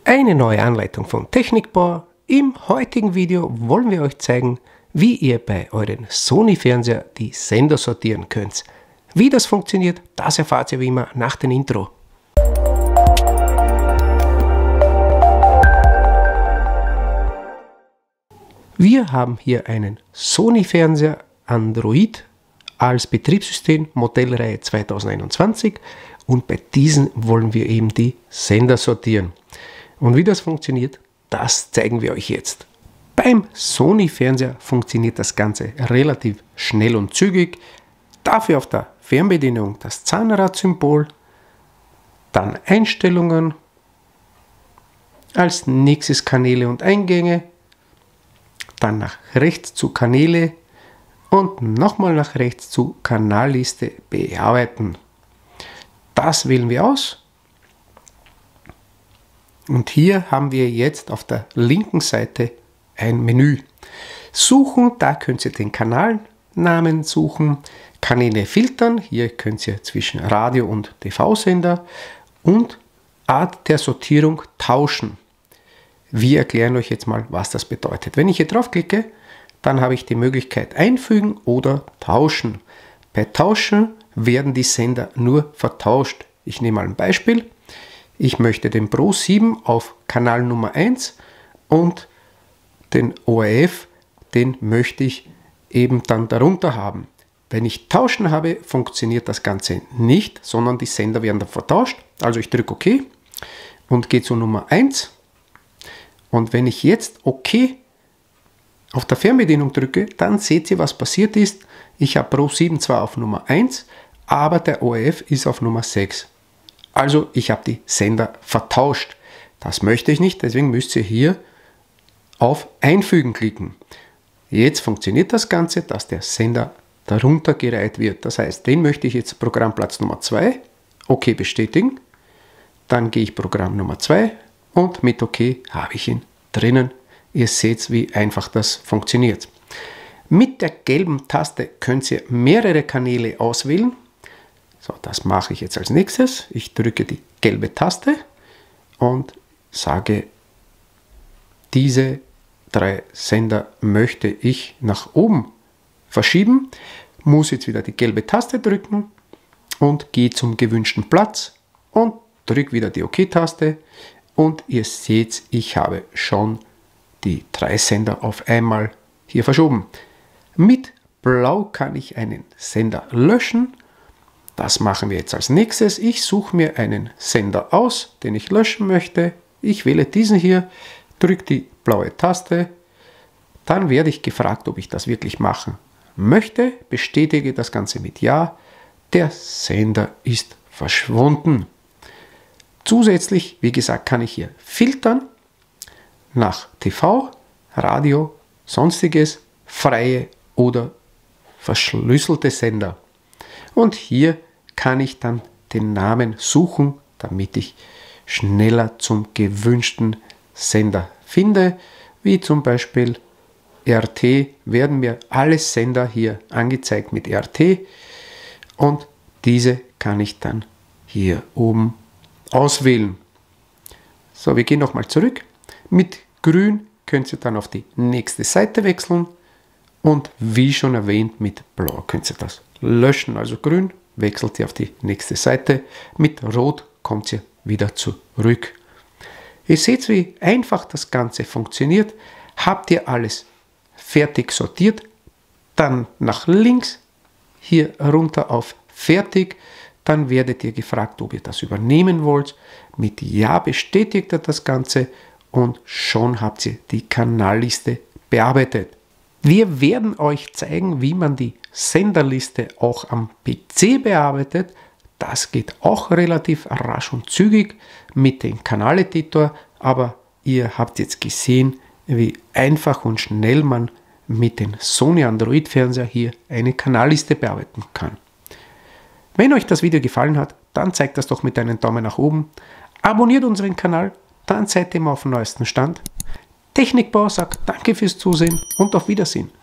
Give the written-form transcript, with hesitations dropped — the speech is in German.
Eine neue Anleitung von Technikbauer. Im heutigen Video wollen wir euch zeigen, wie ihr bei euren Sony-Fernseher die Sender sortieren könnt. Wie das funktioniert, das erfahrt ihr wie immer nach dem Intro. Wir haben hier einen Sony-Fernseher Android als Betriebssystem, Modellreihe 2021, und bei diesen wollen wir eben die Sender sortieren. Und wie das funktioniert, das zeigen wir euch jetzt. Beim Sony-Fernseher funktioniert das Ganze relativ schnell und zügig. Dafür auf der Fernbedienung das Zahnrad-Symbol, dann Einstellungen, als nächstes Kanäle und Eingänge, dann nach rechts zu Kanäle und nochmal nach rechts zu Kanalliste bearbeiten. Das wählen wir aus. Und hier haben wir jetzt auf der linken Seite ein Menü. Suchen, da könnt ihr den Kanalnamen suchen, Kanäle filtern, hier könnt ihr zwischen Radio- und TV-Sender und Art der Sortierung tauschen. Wir erklären euch jetzt mal, was das bedeutet. Wenn ich hier draufklicke, dann habe ich die Möglichkeit einfügen oder tauschen. Bei Tauschen werden die Sender nur vertauscht. Ich nehme mal ein Beispiel. Ich möchte den Pro 7 auf Kanal Nummer 1 und den ORF, den möchte ich eben dann darunter haben. Wenn ich Tauschen habe, funktioniert das Ganze nicht, sondern die Sender werden dann vertauscht. Also ich drücke OK und gehe zu Nummer 1. Und wenn ich jetzt OK auf der Fernbedienung drücke, dann seht ihr, was passiert ist. Ich habe Pro 7 zwar auf Nummer 1, aber der ORF ist auf Nummer 6. Also ich habe die Sender vertauscht. Das möchte ich nicht, deswegen müsst ihr hier auf Einfügen klicken. Jetzt funktioniert das Ganze, dass der Sender darunter gereiht wird. Das heißt, den möchte ich jetzt Programmplatz Nummer 2, OK bestätigen. Dann gehe ich Programm Nummer 2 und mit OK habe ich ihn drinnen. Ihr seht, wie einfach das funktioniert. Mit der gelben Taste könnt ihr mehrere Kanäle auswählen. So, das mache ich jetzt als nächstes. Ich drücke die gelbe Taste und sage, diese 3 Sender möchte ich nach oben verschieben. Muss jetzt wieder die gelbe Taste drücken und gehe zum gewünschten Platz und drücke wieder die OK-Taste. Und ihr seht, ich habe schon die 3 Sender auf einmal hier verschoben. Mit Blau kann ich einen Sender löschen. Das machen wir jetzt als nächstes. Ich suche mir einen Sender aus, den ich löschen möchte. Ich wähle diesen hier, drücke die blaue Taste. Dann werde ich gefragt, ob ich das wirklich machen möchte. Bestätige das Ganze mit Ja. Der Sender ist verschwunden. Zusätzlich, wie gesagt, kann ich hier filtern nach TV, Radio, sonstiges, freie oder verschlüsselte Sender. Und hier kann ich dann den Namen suchen, damit ich schneller zum gewünschten Sender finde, wie zum Beispiel RT, werden mir alle Sender hier angezeigt mit RT und diese kann ich dann hier oben auswählen. So, wir gehen nochmal zurück. Mit Grün könnt ihr dann auf die nächste Seite wechseln und wie schon erwähnt, mit Blau könnt ihr das löschen. Also Grün wechselt ihr auf die nächste Seite, mit Rot kommt ihr wieder zurück. Ihr seht, wie einfach das Ganze funktioniert. Habt ihr alles fertig sortiert, dann nach links hier runter auf Fertig. Dann werdet ihr gefragt, ob ihr das übernehmen wollt. Mit Ja bestätigt ihr das Ganze und schon habt ihr die Kanalliste bearbeitet. Wir werden euch zeigen, wie man die Senderliste auch am PC bearbeitet. Das geht auch relativ rasch und zügig mit dem Kanaleditor, aber ihr habt jetzt gesehen, wie einfach und schnell man mit dem Sony Android Fernseher hier eine Kanalliste bearbeiten kann. Wenn euch das Video gefallen hat, dann zeigt das doch mit einem Daumen nach oben. Abonniert unseren Kanal, dann seid ihr immer auf dem neuesten Stand. Technikbauer sagt danke fürs Zusehen und auf Wiedersehen.